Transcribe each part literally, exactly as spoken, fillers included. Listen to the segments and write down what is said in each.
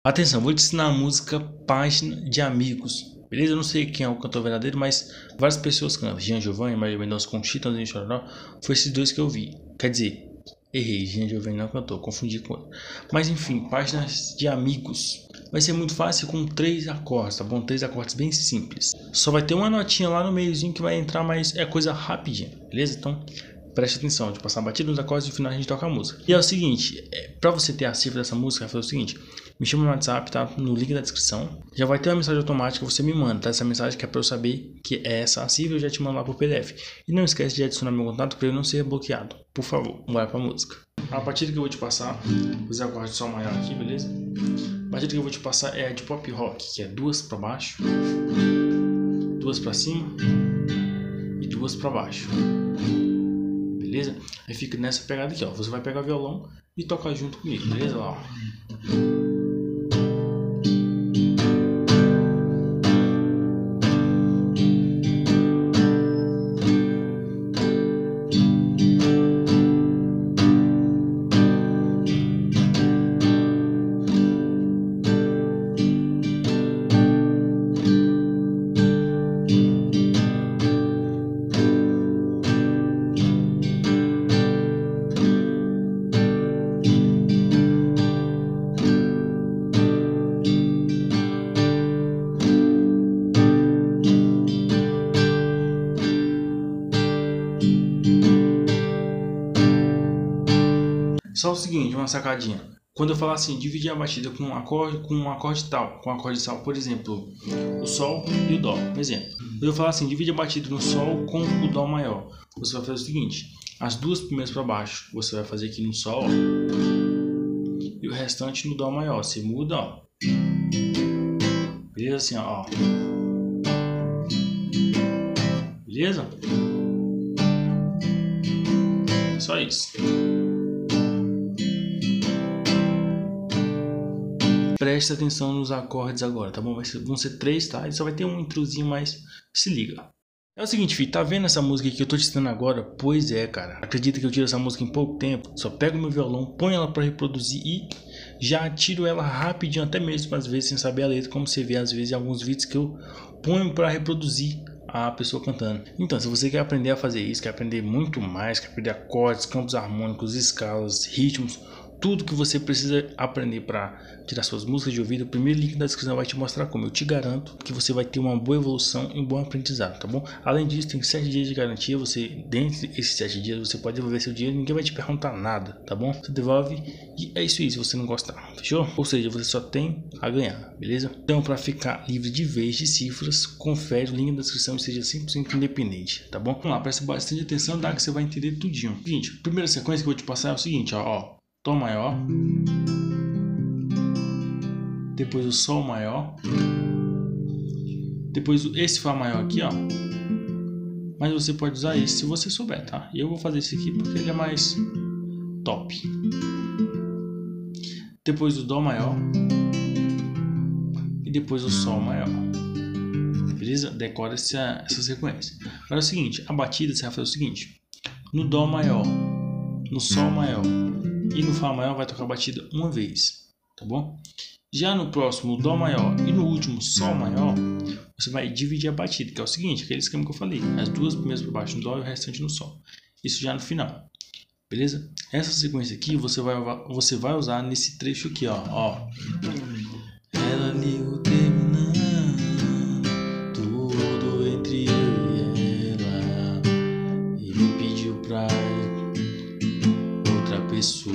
Atenção, vou te ensinar a música Página de Amigos. Beleza? Eu não sei quem é o cantor verdadeiro, mas várias pessoas cantam. Jean Giovanni, Maria Mendonça, Conchita, André Chororó. Foi esses dois que eu vi. Quer dizer, errei, Jean Giovanni não cantou, confundi com outro. Mas enfim, Páginas de Amigos. Vai ser muito fácil com três acordes, tá bom? Três acordes bem simples. Só vai ter uma notinha lá no meiozinho que vai entrar, mas é coisa rapidinha, beleza? Então, preste atenção, de passar batida nos acordes e no final a gente toca a música. E é o seguinte, é, pra você ter a cifra dessa música, vai fazer o seguinte. Me chama no WhatsApp, tá? No link da descrição. Já vai ter uma mensagem automática, você me manda, tá? Essa mensagem que é pra eu saber que é essa a cifra, eu já te mando lá por P D F. E não esquece de adicionar meu contato para eu não ser bloqueado, por favor. Bora pra música. A batida que eu vou te passar, os acordes de sol maior aqui, beleza? A batida que eu vou te passar é a de pop rock, que é duas pra baixo, duas pra cima e duas pra baixo. Beleza? Aí fica nessa pegada aqui, ó. Você vai pegar o violão e tocar junto comigo, beleza? Lá, ó. Só o seguinte, uma sacadinha. Quando eu falar assim, dividir a batida com um acorde, com um acorde tal, com um acorde tal, por exemplo, o sol e o dó, por exemplo. Quando eu falar assim, divide a batida no sol com o dó maior, você vai fazer o seguinte, as duas primeiras para baixo, você vai fazer aqui no sol, ó, e o restante no dó maior. Você muda, ó. Beleza? Assim, ó. Beleza? Só isso. Preste atenção nos acordes agora, tá bom? Vai ser, vão ser três, tá? E só vai ter um introzinho, mas se liga. É o seguinte, filho, tá vendo essa música que eu tô te ensinando agora? Pois é, cara. Acredita que eu tiro essa música em pouco tempo? Só pego meu violão, ponho ela pra reproduzir e já tiro ela rapidinho, até mesmo às vezes sem saber a letra, como você vê às vezes em alguns vídeos que eu ponho pra reproduzir a pessoa cantando. Então, se você quer aprender a fazer isso, quer aprender muito mais, quer aprender acordes, campos harmônicos, escalas, ritmos, tudo que você precisa aprender para tirar suas músicas de ouvido, o primeiro link da descrição vai te mostrar como. Eu te garanto que você vai ter uma boa evolução e um bom aprendizado, tá bom? Além disso, tem sete dias de garantia. Você, dentro desses sete dias, você pode devolver seu dinheiro, ninguém vai te perguntar nada, tá bom? Você devolve e é isso aí, se você não gostar, fechou? Ou seja, você só tem a ganhar, beleza? Então, para ficar livre de vez de cifras, confere o link da descrição e seja cem por cento independente, tá bom? Vamos lá, presta bastante atenção, tá? Que você vai entender tudinho. Seguinte, a primeira sequência que eu vou te passar é o seguinte, ó, ó. Tom maior, depois o sol maior, depois esse fá maior aqui, ó. Mas você pode usar esse se você souber, tá? E eu vou fazer esse aqui porque ele é mais top. Depois o dó maior e depois o sol maior. Beleza? Decora essa, essa sequência. Agora é o seguinte, a batida você vai fazer o seguinte: no dó maior, no sol maior e no fá maior vai tocar a batida uma vez, tá bom? Já no próximo dó maior e no último sol maior, você vai dividir a batida, que é o seguinte, aquele esquema que eu falei, as duas primeiras para baixo no dó e o restante no sol. Isso já no final, beleza? Essa sequência aqui você vai, você vai usar nesse trecho aqui, ó, ó. Ela ligou terminando tudo entre eu e ela e me pediu pra pessoa,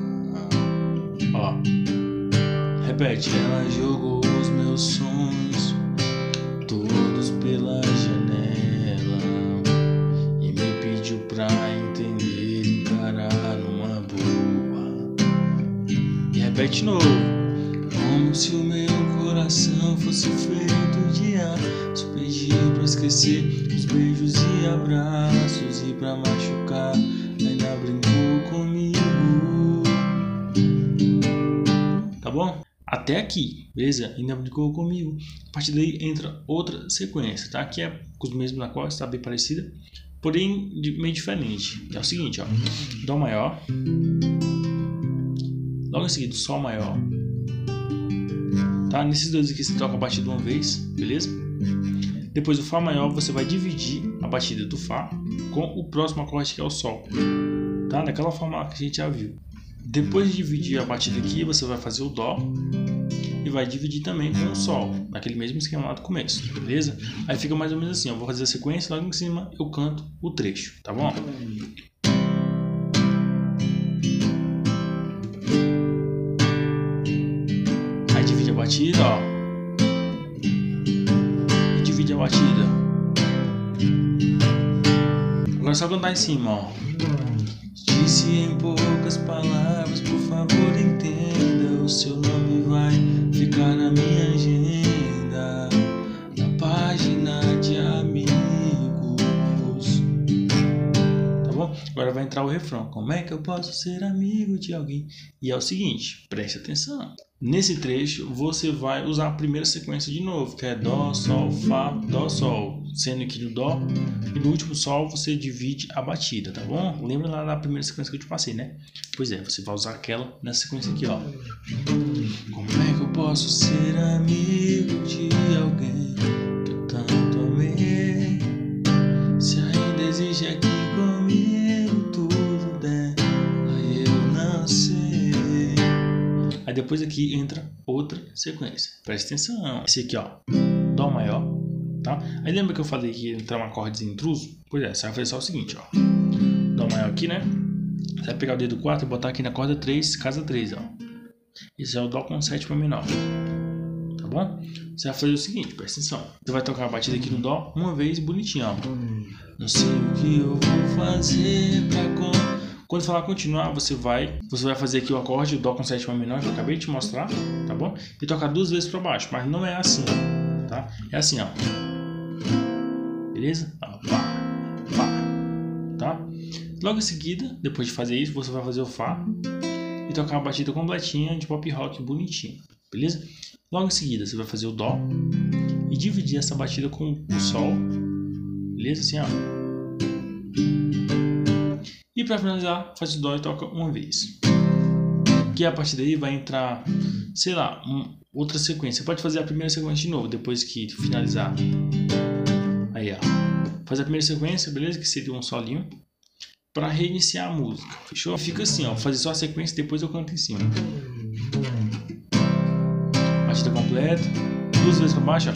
ó, repete. Ela jogou os meus sonhos todos pela janela e me pediu pra entender e encarar numa boa. E repete de novo. Como se o meu coração fosse feito de ar, só pedi pra esquecer os beijos e abraços e pra machucar ainda brincou comigo. Tá bom? Até aqui, beleza? Ainda brincou comigo. A partir daí entra outra sequência, tá? Que é com os mesmos acordes, tá? Bem parecida, porém meio diferente. É o seguinte, ó. Dó maior, logo em seguida sol maior, tá? Nesses dois aqui você toca a batida uma vez, beleza? Depois o Fá maior você vai dividir a batida do Fá com o próximo acorde que é o Sol, tá? Daquela forma que a gente já viu. Depois de dividir a batida aqui, você vai fazer o Dó e vai dividir também com o Sol, naquele mesmo esquema lá do começo, beleza? Aí fica mais ou menos assim, eu vou fazer a sequência, logo em cima eu canto o trecho, tá bom? Aí divide a batida, ó. E divide a batida. Agora é só cantar em cima, ó. Disse em poucas palavras, por favor entenda, o seu nome vai ficar na minha agenda, na página de amigos. Tá bom? Agora vai entrar o refrão. Como é que eu posso ser amigo de alguém? E é o seguinte, preste atenção. Nesse trecho você vai usar a primeira sequência de novo, que é Dó, Sol, Fá, Dó, Sol. Sendo que no Dó e no último Sol você divide a batida, tá bom? Lembra lá da primeira sequência que eu te passei, né? Pois é, você vai usar aquela nessa sequência aqui, ó. Como é que eu posso ser amigo de alguém que eu tanto amei? Se ainda existe aqui comigo tudo dela, eu não sei. Aí depois aqui entra outra sequência. Presta atenção. Esse aqui, ó. Dó maior. Tá? Aí lembra que eu falei que ia entrar um acorde intruso? Pois é, você vai fazer só o seguinte, ó. Dó maior aqui, né? Você vai pegar o dedo quatro e botar aqui na corda três, casa três, ó. Esse é o Dó com sétima menor. Tá bom? Você vai fazer o seguinte, presta atenção. Você vai tocar a batida aqui no Dó uma vez bonitinho, ó. Não sei o que eu vou fazer pra... Con... Quando falar continuar, você vai, você vai fazer aqui o acorde, o Dó com sétima menor, que eu acabei de te mostrar, tá bom? E tocar duas vezes pra baixo, mas não é assim, tá? É assim, ó. Beleza? Ó, Fá, Fá, tá? Logo em seguida, depois de fazer isso, você vai fazer o Fá e tocar a batida completinha de pop rock bonitinho, beleza? Logo em seguida, você vai fazer o Dó e dividir essa batida com o Sol, beleza? Assim, ó. E para finalizar, faz o Dó e toca uma vez. Que a partir daí vai entrar, sei lá, um, outra sequência. Você pode fazer a primeira sequência de novo, depois que finalizar. Aí, ó. Faz a primeira sequência, beleza? Que seria um solinho. Pra reiniciar a música. Fechou? Fica assim, ó. Vou fazer só a sequência, depois eu canto em cima. Batida completa. Duas vezes pra baixo, ó.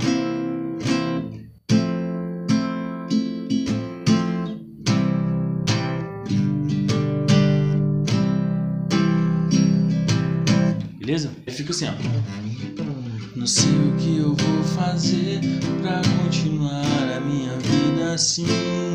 Beleza? Aí fica assim, ó. Não sei o que eu vou fazer pra continuar a minha vida assim.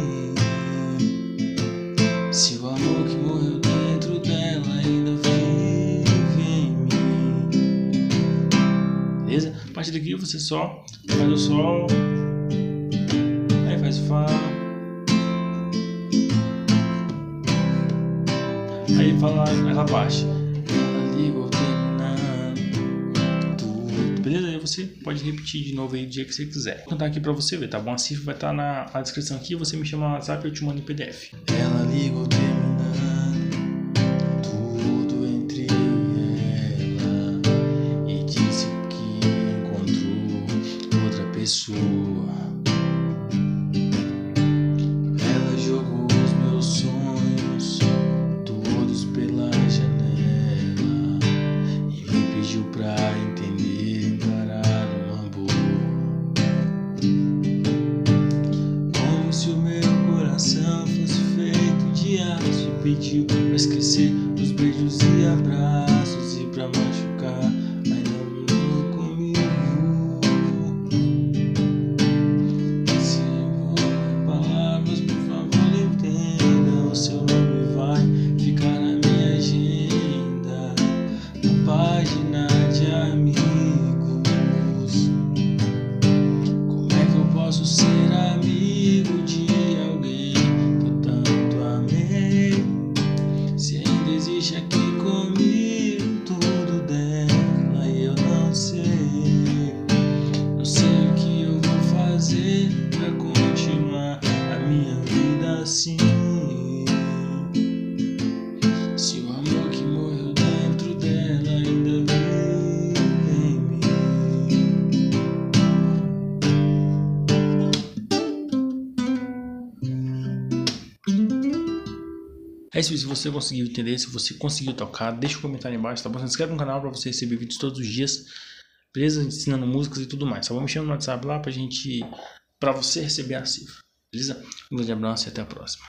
Se o amor que morreu dentro dela ainda vive em mim. Beleza? A partir daqui você só faz o Sol. Aí faz o Fá. Aí fala aquela parte. Ela ligou beleza? Aí você pode repetir de novo aí do dia que você quiser. Vou cantar aqui pra você ver, tá bom? A cifra vai estar na, na descrição aqui. Você me chama no WhatsApp e eu te mando em P D F. Ela ligou terminando tudo entre eu e ela e disse que encontrou outra pessoa. Ela jogou os meus sonhos todos pela janela e me pediu pra entender. Como se o meu coração fosse feito de aço, pediu pra esquecer os beijos e abraços e pra machucar ainda vivo comigo. É isso, se você conseguiu entender, se você conseguiu tocar, deixa um comentário aí embaixo, tá bom? Se inscreve no canal pra você receber vídeos todos os dias, beleza? Ensinando músicas e tudo mais. Só vou mexer no WhatsApp lá pra gente, pra você receber a cifra, beleza? Um grande abraço e até a próxima.